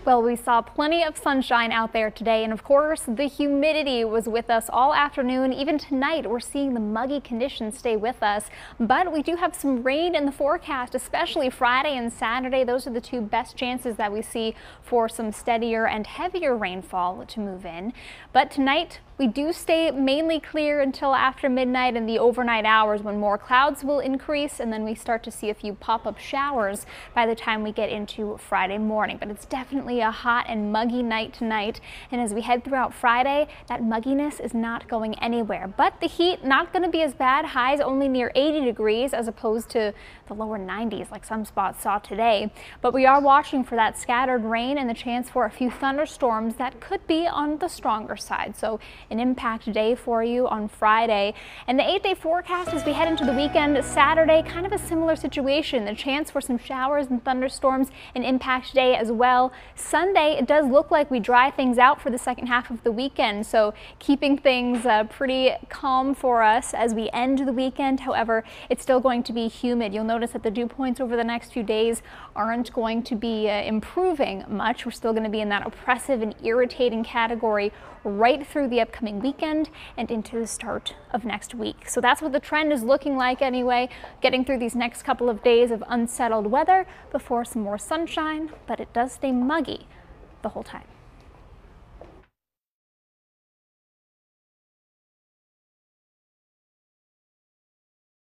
Well, we saw plenty of sunshine out there today, and of course, the humidity was with us all afternoon. Even tonight, we're seeing the muggy conditions stay with us, but we do have some rain in the forecast, especially Friday and Saturday. Those are the two best chances that we see for some steadier and heavier rainfall to move in. But tonight, we do stay mainly clear until after midnight and the overnight hours when more clouds will increase, and then we start to see a few pop-up showers by the time we get into Friday morning. But it's definitely a hot and muggy night tonight, and as we head throughout Friday, that mugginess is not going anywhere. But the heat not going to be as bad. Highs only near 80 degrees as opposed to the lower 90s like some spots saw today. But we are watching for that scattered rain and the chance for a few thunderstorms that could be on the stronger side. So an impact day for you on Friday. And the 8-day forecast as we head into the weekend, Saturday, kind of a similar situation. The chance for some showers and thunderstorms, an impact day as well. Sunday, it does look like we dry things out for the second half of the weekend, so keeping things pretty calm for us as we end the weekend. However, it's still going to be humid. You'll notice that the dew points over the next few days aren't going to be improving much. We're still going to be in that oppressive and irritating category right through the upcoming weekend and into the start of next week. So that's what the trend is looking like anyway, getting through these next couple of days of unsettled weather before some more sunshine, but it does stay muggy the whole time.